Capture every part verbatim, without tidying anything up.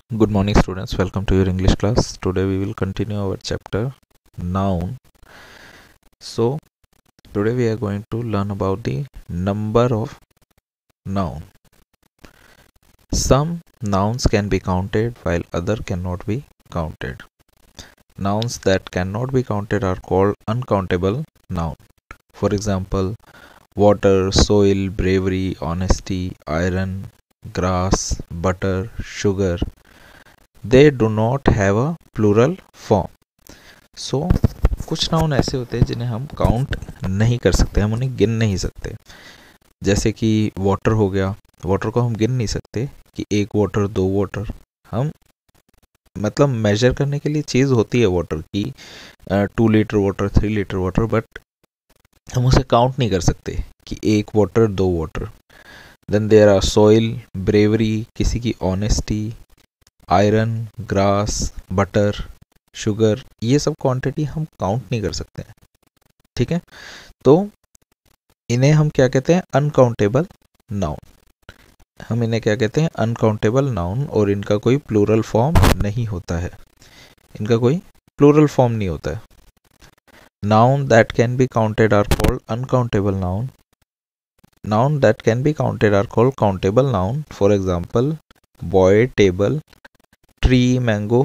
Good morning, students. Welcome to your English class. Today we will continue our chapter noun. So, today we are going to learn about the number of noun. Some nouns can be counted while other cannot be counted. Nouns that cannot be counted are called uncountable noun. For example, water, soil, bravery, honesty, iron, grass, butter, sugar. They do not have a plural form. So so, कुछ noun ऐसे होते हैं जिन्हें हम count नहीं कर सकते, हम उन्हें गिन नहीं सकते. जैसे कि वाटर हो गया, वाटर को हम गिन नहीं सकते कि एक वाटर, दो वाटर. हम मतलब मेजर करने के लिए चीज़ होती है वाटर की, two litre water, three litre water, but हम उसे काउंट नहीं कर सकते कि एक वाटर, दो water. Then there are soil, bravery, किसी की honesty, iron, grass, butter, sugar. ये सब क्वांटिटी हम काउंट नहीं कर सकते हैं. ठीक है, तो इन्हें हम क्या कहते हैं? Uncountable noun. हम इन्हें क्या कहते हैं? Uncountable noun. और इनका कोई प्लूरल फॉर्म नहीं होता है. इनका कोई प्लूरल फॉर्म नहीं होता है. Noun that can be counted are called uncountable noun. Noun that can be counted are called countable noun. For example, boy, table, tree, mango,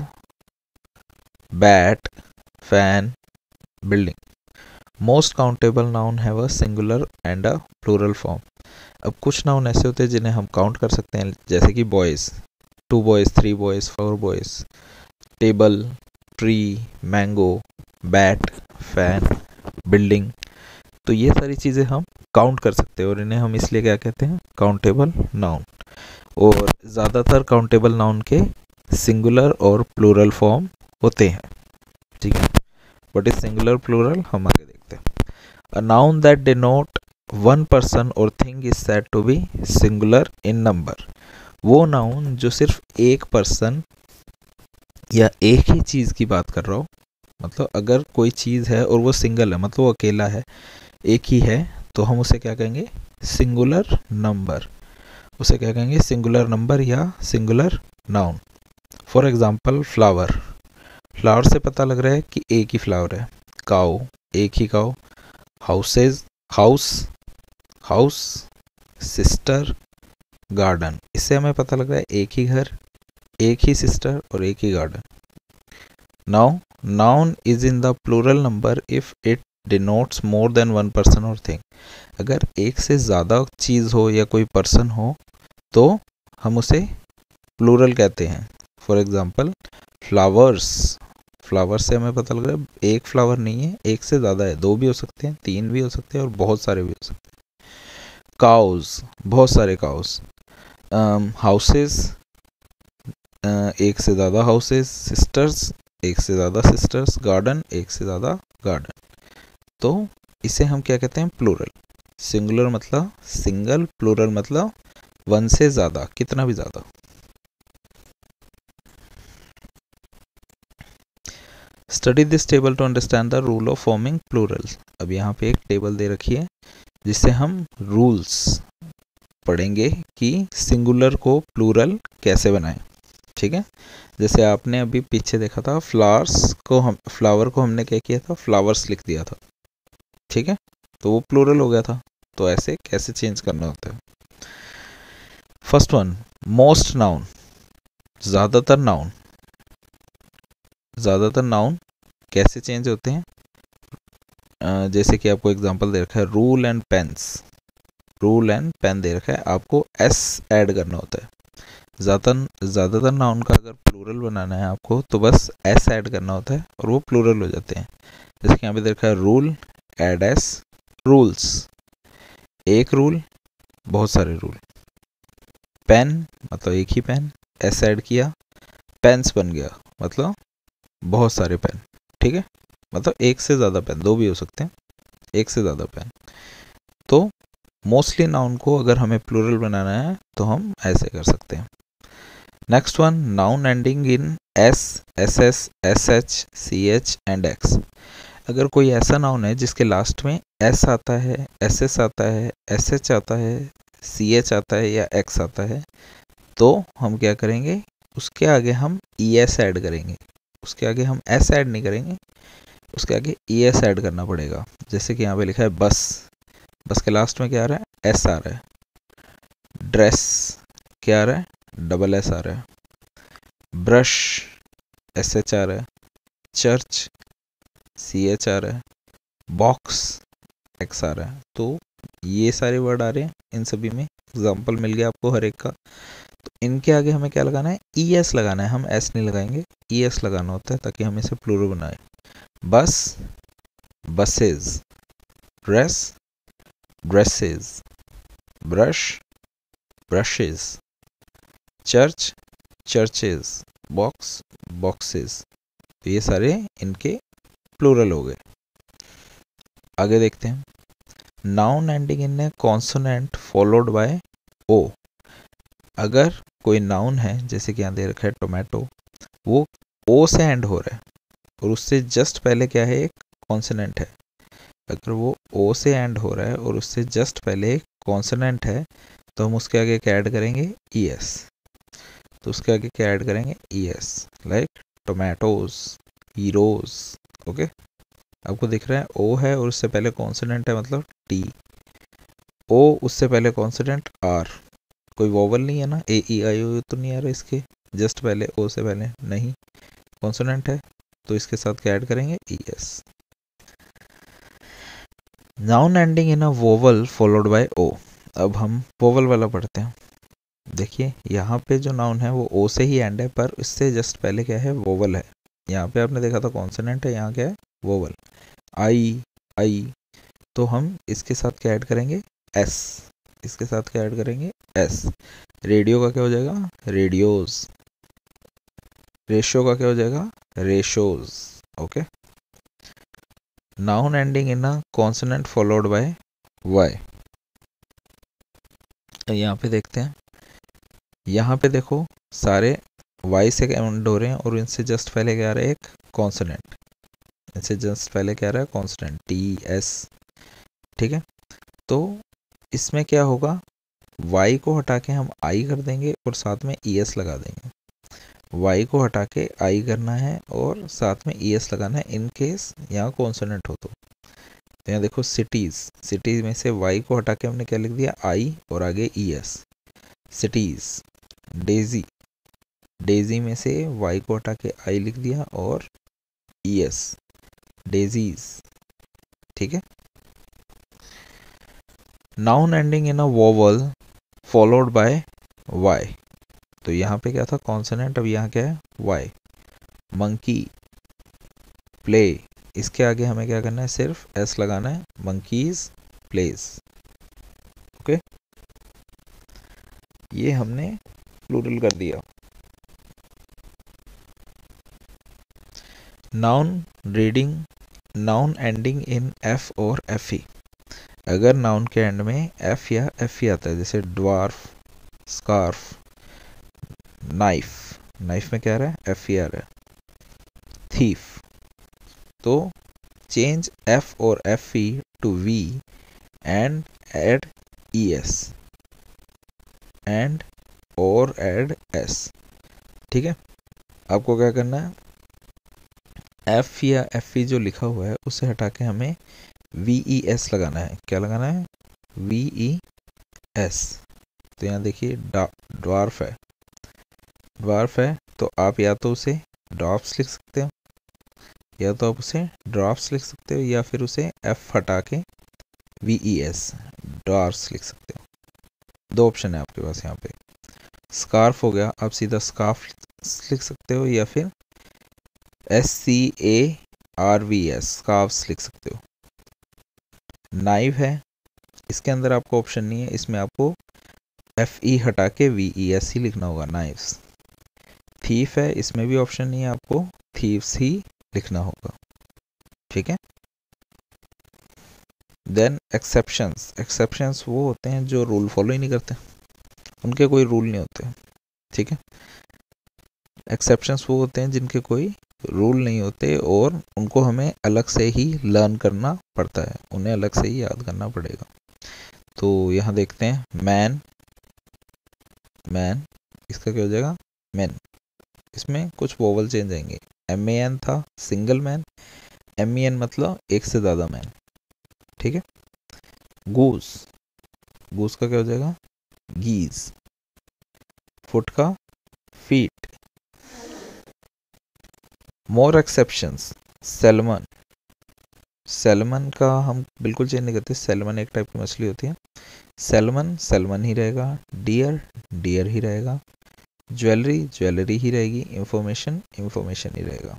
bat, fan, building. Most countable noun have a singular and a plural form. अब कुछ noun ऐसे होते हैं जिन्हें हम count कर सकते हैं, जैसे कि boys, two boys, three boys, four boys. Table, tree, mango, bat, fan, building. तो ये सारी चीज़ें हम काउंट कर सकते हैं और इन्हें हम इसलिए क्या कहते हैं? Countable noun. और ज़्यादातर काउंटेबल नाउन के सिंगुलर और प्लूरल फॉर्म होते हैं. ठीक है, बट इस सिंगुलर प्लूरल हम आगे देखते हैं. A noun that denote one person और thing is said to be singular in number. वो नाउन जो सिर्फ एक पर्सन या एक ही चीज़ की बात कर रहा हो, मतलब अगर कोई चीज़ है और वो सिंगल है, मतलब वो अकेला है, एक ही है, तो हम उसे क्या कहेंगे? Singular number. उसे क्या कहेंगे? सिंगुलर नंबर या singular noun. For example, flower. Flower से पता लग रहा है कि एक ही फ्लावर है. काऊ, एक ही cow. Houses, house, house. Sister, garden. इससे हमें पता लग रहा है एक ही घर, एक ही सिस्टर और एक ही garden. Now noun is in the plural number if it denotes more than one person और थिंग. अगर एक से ज़्यादा चीज़ हो या कोई पर्सन हो तो हम उसे प्लूरल कहते हैं. For example, flowers. फ्लावर से हमें पता लग रहा है एक फ्लावर नहीं है, एक से ज़्यादा है. दो भी हो सकते हैं, तीन भी हो सकते हैं और बहुत सारे भी हो सकते हैं. काउज, बहुत सारे काउज. हाउसेस, एक से ज़्यादा हाउसेस. सिस्टर्स, एक से ज़्यादा सिस्टर्स. गार्डन, एक से ज़्यादा गार्डन. तो इसे हम क्या कहते हैं? प्लूरल. सिंगुलर मतलब सिंगल, प्लूरल मतलब वन से ज़्यादा, कितना भी ज़्यादा. Study this table to understand the rule of forming plurals. अब यहाँ पे एक टेबल दे रखी है जिससे हम रूल्स पढ़ेंगे कि सिंगुलर को प्लूरल कैसे बनाएं. ठीक है, जैसे आपने अभी पीछे देखा था, फ्लावर्स को हम फ्लावर को हमने क्या किया था? फ्लावर्स लिख दिया था. ठीक है, तो वो प्लूरल हो गया था. तो ऐसे कैसे चेंज करना होता है? First one, most noun. ज़्यादातर नाउन. ज़्यादातर नाउन कैसे चेंज होते हैं? uh, जैसे कि आपको एग्जांपल दे रखा है, rule and pens. Rule and pen दे रखा है, आपको एस ऐड करना होता है. ज़्यादातर ज़्यादातर नाउन का अगर प्लूरल बनाना है आपको, तो बस एस ऐड करना होता है और वो प्लूरल हो जाते हैं. जैसे कि यहाँ पे दे रखा है, रूल, ऐड एस, रूल्स. एक रूल, बहुत सारे रूल. पेन मतलब एक ही पेन, एस ऐड किया, पेन्स बन गया, मतलब बहुत सारे पेन. ठीक है, मतलब एक से ज़्यादा पेन. दो भी हो सकते हैं, एक से ज़्यादा पेन. तो मोस्टली नाउन को अगर हमें प्लूरल बनाना है तो हम ऐसे कर सकते हैं. Next one, noun ending in S, S S, S H, C H and X. अगर कोई ऐसा नाउन है जिसके लास्ट में एस आता है, एस एस आता है, एस एच आता है, सी एच आता है या एक्स आता है, तो हम क्या करेंगे? उसके आगे हम ई एस ऐड करेंगे, उसके आगे हम एस ऐड नहीं करेंगे, उसके आगे ई एस ऐड करना पड़ेगा। जैसे कि यहाँ पे लिखा है बस, बस के लास्ट में क्या आ रहा है, एस आ रहा है। ड्रेस क्या आ रहा है, डबल एस आ रहा है। ब्रश एस एच आ रहा है। चर्च सी एच आ रहा है। बॉक्स एक्स आ रहा है। तो ये सारे वर्ड आ रहे हैं, इन सभी में एग्जाम्पल मिल गया आपको हर एक का। तो इनके आगे हमें क्या लगाना है, ई एस लगाना है, हम एस नहीं लगाएंगे, ई एस लगाना होता है ताकि हम इसे प्लूरल बनाए। Bus buses, dress dresses, brush brushes, church churches, box boxes. तो ये सारे इनके प्लूरल हो गए। आगे देखते हैं, noun ending in a consonant followed by O. अगर कोई नाउन है, जैसे कि यहाँ दे रखा है टोमेटो, वो ओ से एंड हो रहा है और उससे जस्ट पहले क्या है, एक कॉन्सोनेंट है। अगर वो ओ से एंड हो रहा है और उससे जस्ट पहले एक कॉन्सोनेंट है, तो हम उसके आगे क्या ऐड करेंगे, ई एस। तो उसके आगे क्या ऐड करेंगे, E S, like tomatoes, heroes. Okay, आपको दिख रहा है ओ है और उससे पहले कॉन्सोनेंट है, मतलब टी। ओ उससे पहले कॉन्सोनेंट आर, कोई वोवल नहीं है ना, ए ई आई ओ तो नहीं आ रहा इसके जस्ट पहले, ओ से पहले नहीं, कॉन्सोनेंट है, तो इसके साथ क्या ऐड करेंगे, E S. Noun ending in a vowel followed by O. अब हम वोवल वाला पढ़ते हैं। देखिए यहाँ पे जो नाउन है वो ओ से ही एंड है, पर इससे जस्ट पहले क्या है, वोवल है। यहाँ पे आपने देखा था कॉन्सोनेंट है, यहाँ क्या है, वोवल। आई आई, तो हम इसके साथ क्या ऐड करेंगे, एस। इसके साथ क्या ऐड करेंगे, एस। रेडियो का क्या हो जाएगा, रेडियोज। रेशो का क्या हो जाएगा, ratios. Okay, noun ending in a consonant followed by Y. यहाँ पे देखते हैं, यहाँ पे देखो सारे वाई से एंड हो रहे हैं और इनसे जस्ट पहले क्या आ रहा है, एक कॉन्सोनेंट। इनसे जस्ट पहले क्या आ रहा है, कॉन्सोनेंट, टी एस। ठीक है, तो इसमें क्या होगा, वाई को हटा के हम आई कर देंगे और साथ में ई एस लगा देंगे। वाई को हटा के आई करना है और साथ में ई एस लगाना है, इन केस यहाँ कॉन्सोनेंट हो तो। तो यहाँ देखो सिटीज़, सिटीज़ में से वाई को हटा के हमने क्या लिख दिया, आई और आगे E S, cities. Daisy, daisy में से वाई को हटा के आई लिख दिया और ई एस, डेजीज। ठीक है, noun ending in a vowel followed by Y. तो यहाँ पे क्या था, कॉन्सोनेंट, अब यहाँ क्या है, वाई। मंकी, प्ले, इसके आगे हमें क्या करना है, सिर्फ एस लगाना है, मंकीज प्लेस। ओके, ये हमने प्लूरल कर दिया। Noun reading, noun ending in F और एफ ई। अगर नाउन के एंड में एफ या एफ ई आता है, जैसे ड्वार्फ, स्कार्फ, नाइफ, नाइफ में क्या आ रहा है, एफ ई आ रहा है। थीफ, तो चेंज एफ और F E to V and add E S and और एड एस। ठीक है, आपको क्या करना है, एफ या एफ ई जो लिखा हुआ है उसे हटा के हमें वी ई एस लगाना है। क्या लगाना है, वी ई एस। तो यहाँ देखिए ड्वार्फ है, ड्वार्फ है तो आप या तो उसे ड्रॉप्स लिख सकते हो, या तो आप उसे ड्रॉप्स लिख सकते हो, या फिर उसे एफ हटा के वी ई एस, ड्वार्फ्स लिख सकते हो। दो ऑप्शन है आपके पास यहाँ पे। स्कार्फ हो गया, आप सीधा स्कार्फ लिख सकते हो, या फिर S C A R V S, scarfs लिख सकते हो। नाइफ है, इसके अंदर आपको ऑप्शन नहीं है, इसमें आपको एफ ई हटा के वी ई एस ही लिखना होगा, नाइफ्स। थीफ है, इसमें भी ऑप्शन नहीं है, आपको थीव्स ही लिखना होगा। ठीक है, देन एक्सेप्शंस। एक्सेप्शंस वो होते हैं जो रूल फॉलो ही नहीं करते, उनके कोई रूल नहीं होते। ठीक है, एक्सेप्शंस वो होते हैं जिनके कोई रूल नहीं होते और उनको हमें अलग से ही लर्न करना पड़ता है, उन्हें अलग से ही याद करना पड़ेगा। तो यहाँ देखते हैं, मैन, मैन, इसका क्या हो जाएगा, मैन। इसमें कुछ वोवल चेंज आएंगे। एम ए एन था single man, M E N मतलब एक से ज़्यादा मैन, ठीक है। गूस, गूस का क्या हो जाएगा गीज। फुट का feet. More exceptions, salmon, salmon का हम बिल्कुल चेंज नहीं करते, सैल्मन एक टाइप की मछली होती है, सैल्मन सैल्मन ही रहेगा, डियर डियर ही रहेगा, ज्वेलरी ज्वेलरी ही रहेगी, इंफॉर्मेशन इंफॉर्मेशन ही रहेगा।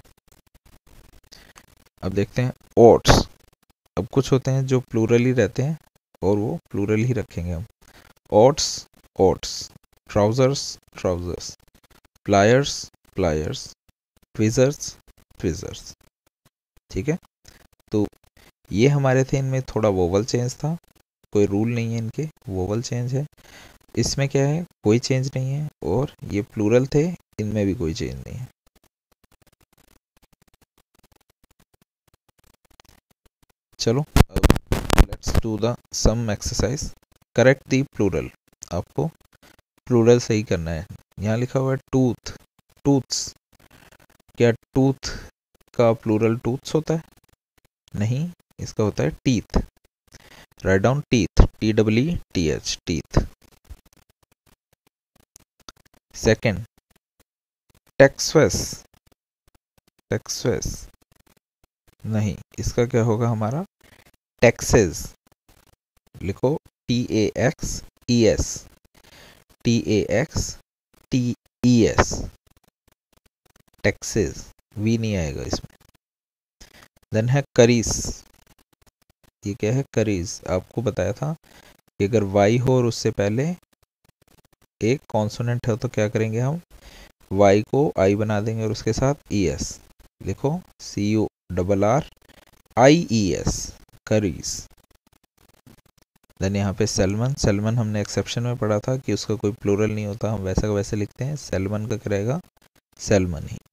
अब देखते हैं ओट्स। अब कुछ होते हैं जो प्लूरल ही रहते हैं और वो प्लूरल ही रखेंगे हम। Oats oats, trousers trousers, pliers pliers, tweezers tweezers, ठीक है। तो ये हमारे थे, इनमें थोड़ा वोवल चेंज था, कोई रूल नहीं है इनके, वोवल चेंज है। इसमें क्या है कोई चेंज नहीं है, और ये प्लूरल थे, इनमें भी कोई चेंज नहीं है। चलो अब let's do the sum exercise. Correct the plural, आपको प्लूरल सही करना है। यहाँ लिखा हुआ है टूथ, टूथ्स, क्या टूथ का प्लूरल टूथ्स होता है? नहीं, इसका होता है teeth. Write down teeth, T W T H, teeth. Second टेक्सवेस, टेक्सवेस नहीं, इसका क्या होगा हमारा टैक्सेस। लिखो T A X E S, T A X T E S, taxes, V नहीं आएगा इसमें। देन है करीस, ये क्या है करीज। आपको बताया था कि अगर वाई हो और उससे पहले एक कॉन्सोनेंट है तो क्या करेंगे हम, वाई को आई बना देंगे और उसके साथ ई एस। लिखो C U double R I E S, curries. Then यहाँ पे सैल्मन, सैल्मन हमने एक्सेप्शन में पढ़ा था कि उसका कोई प्लूरल नहीं होता, हम वैसा का वैसे लिखते हैं, सैल्मन का क्या रहेगा सैल्मन ही।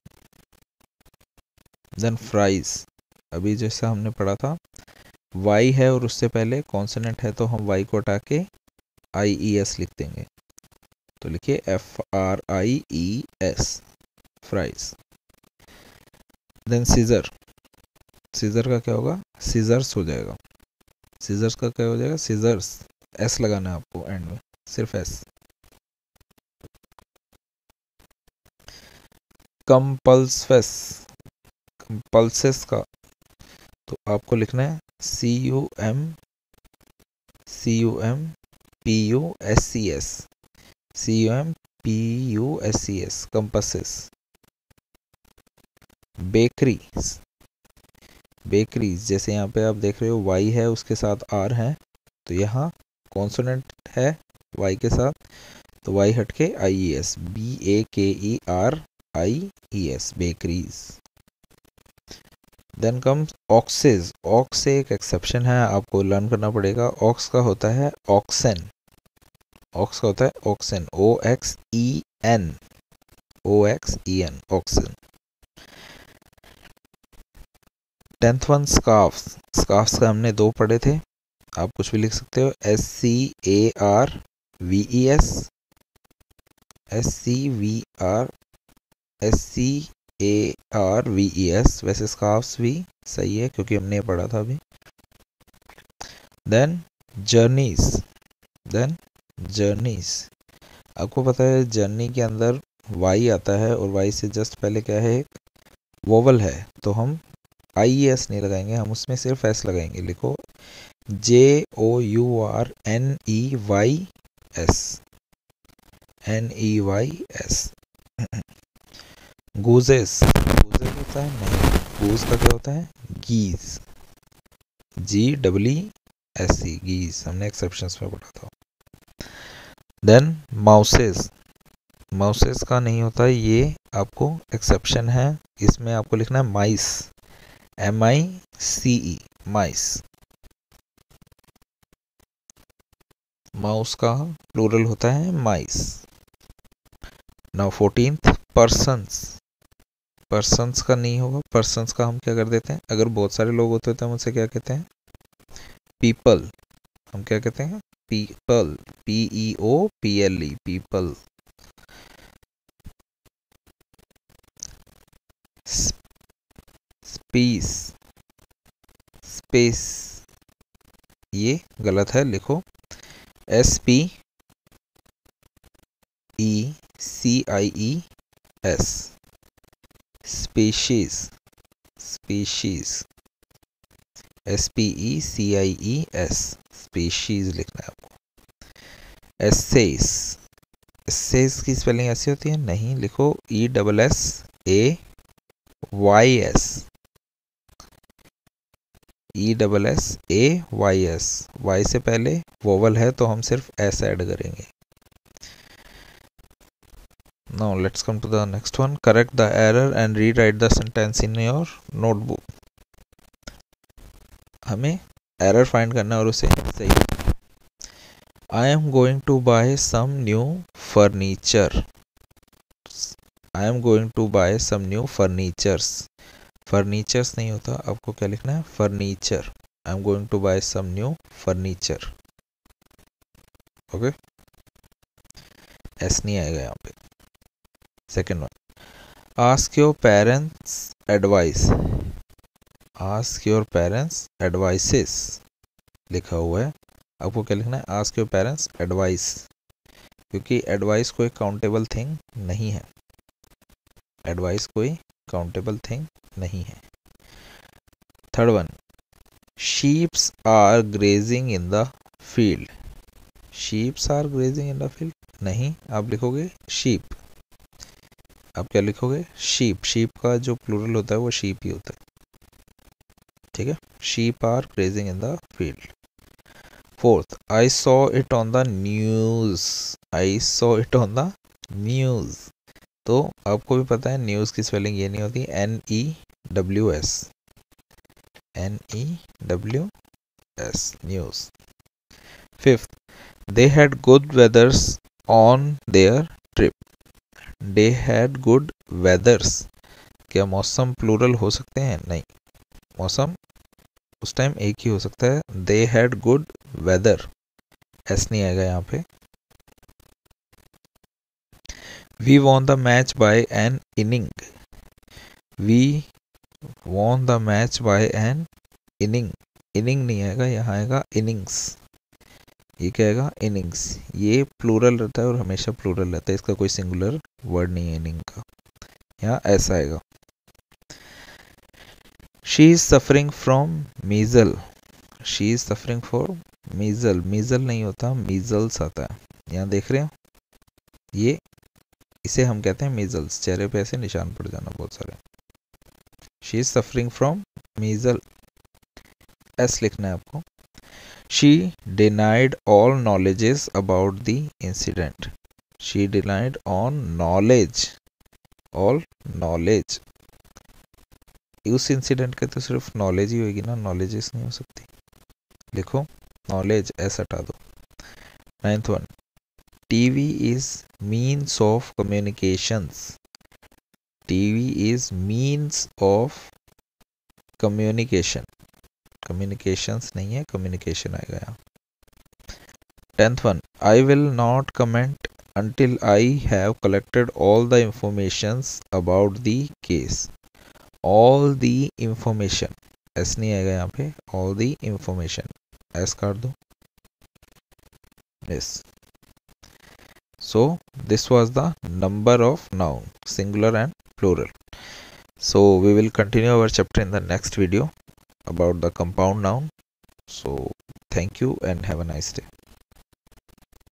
देन फ्राइज, अभी जैसा हमने पढ़ा था वाई है और उससे पहले कॉन्सोनेंट है तो हम वाई को हटा के आई ई एस लिख देंगे, तो लिखिए F R I E S, fries. Then scissor, scissor का क्या होगा सीजर्स हो जाएगा, सीजर्स का क्या हो जाएगा सीजर्स, एस लगाना है आपको एंड में, सिर्फ एस। कंपल्सवेस, कंपल्सेस का तो आपको लिखना है C U M C U M P U S C S, C U M P U S C S, compasses. Bakeries, bakeries जैसे यहाँ पे आप देख रहे हो वाई है उसके साथ आर है, तो यहाँ कॉन्सोनेंट है वाई के साथ, तो वाई हट के आई E S, B A K E R I E S, bakeries. Then comes oxes, ox से एक एक्सेप्शन है, आपको लर्न करना पड़ेगा। ऑक्स का होता है ऑक्सेन, ऑक्स का होता है oxen, O X E N, O X E N, oxen. Tenth one scarfs, scarfs का हमने दो पढ़े थे, आप कुछ भी लिख सकते हो, S C A R V E S, S C V R S C A R V E S, वैसे स्कार्फ्स भी सही है क्योंकि हमने पढ़ा था अभी। देन जर्नीज, देन जर्नीज, आपको पता है जर्नी के अंदर वाई आता है और वाई से जस्ट पहले क्या है एक वोवल है, तो हम आई ई एस नहीं लगाएंगे, हम उसमें सिर्फ एस लगाएंगे। लिखो J O U R N E Y S, N E Y S. Gooses, gooses होता है नहीं, गूज का क्या होता है गीज, जी डब्ल्यू एस सी, गीज, हमने एक्सेप्शंस में पढ़ा था। देन माउसेस, माउसेस का नहीं होता, ये आपको एक्सेप्शन है, इसमें आपको लिखना है mice, M I C E, mice. Mouse का प्लूरल होता है mice. Now fourteenth persons, persons का नहीं होगा, पर्सन्स का हम क्या कर देते हैं, अगर बहुत सारे लोग होते हैं तो हम उनसे क्या कहते हैं पीपल, हम क्या कहते हैं people, P E O P L E, people. Piece, space, ये गलत है, लिखो S P E C I E S, species, species, S P E C I E S, species लिखना है आपको। एसेस, एसेस की स्पेलिंग ऐसी होती है, नहीं, लिखो E double S A Y S, E double S A Y S, Y से पहले वोवल है तो हम सिर्फ एस ऐड करेंगे। Now let's come to the next one. Correct the error and rewrite the sentence in your notebook. हमें error find करना है और उसे सही। I am going to buy some new furniture. I am going to buy some new furnitures. Furnitures नहीं होता, आपको क्या लिखना है? Furniture. I am going to buy some new furniture. Okay? S नहीं आएगा यहाँ पे। Second one. Ask your parents advice. Ask your parents advices. लिखा हुआ है, आपको क्या लिखना है? Ask your parents advice, क्योंकि advice कोई काउंटेबल थिंग नहीं है। Advice कोई काउंटेबल थिंग नहीं है। Third one. Sheeps are grazing in the field. Sheeps are grazing in the field. नहीं, आप लिखोगे sheep. आप क्या लिखोगे? शीप। शीप का जो प्लूरल होता है वो शीप ही होता है, ठीक है। Sheep are grazing in the field. Fourth, I saw it on the news. I saw it on the news, तो आपको भी पता है न्यूज की स्पेलिंग ये नहीं होती, N E W S, N E W S, news. Fifth, they had good weathers on their trip. They had good weathers, क्या मौसम प्लूरल हो सकते हैं? नहीं, मौसम उस टाइम एक ही हो सकता है। They had good weather, S नहीं आएगा यहाँ पे। We won the match by an inning. We won the match by an inning, inning नहीं आएगा, यहाँ आएगा इनिंग्स। ये क्या आएगा? इनिंग्स। ये प्लूरल रहता है और हमेशा प्लूरल रहता है, इसका कोई सिंगुलर वर्ड नहीं है इनिंग का, यहाँ ऐसा आएगा। She is suffering from measle. She is suffering from measle, measle नहीं होता, मीजल्स आता है। यहाँ देख रहे हैं, ये इसे हम कहते हैं मीजल्स। चेहरे पे ऐसे निशान पड़ जाना बहुत सारे। She is suffering from measle, S लिखना है आपको। She denied all knowledges about the incident. She denied all knowledge, all knowledge. उस इंसिडेंट के तो सिर्फ नॉलेज ही होगी ना, नॉलेजेस नहीं हो सकती। लिखो नॉलेज, ऐसा हटा दो। Ninth one, TV is means of communications. TV is means of communication, communications नहीं है, कम्युनिकेशन आएगा यहाँ। Tenth one, I will not comment until I have collected all the informations about the case. All the information, S नहीं आएगा यहाँ पे, all the information, S काट दो। Yes, so this was the number of noun, singular and plural. So we will continue our chapter in the next video about the compound noun. So thank you and have a nice day.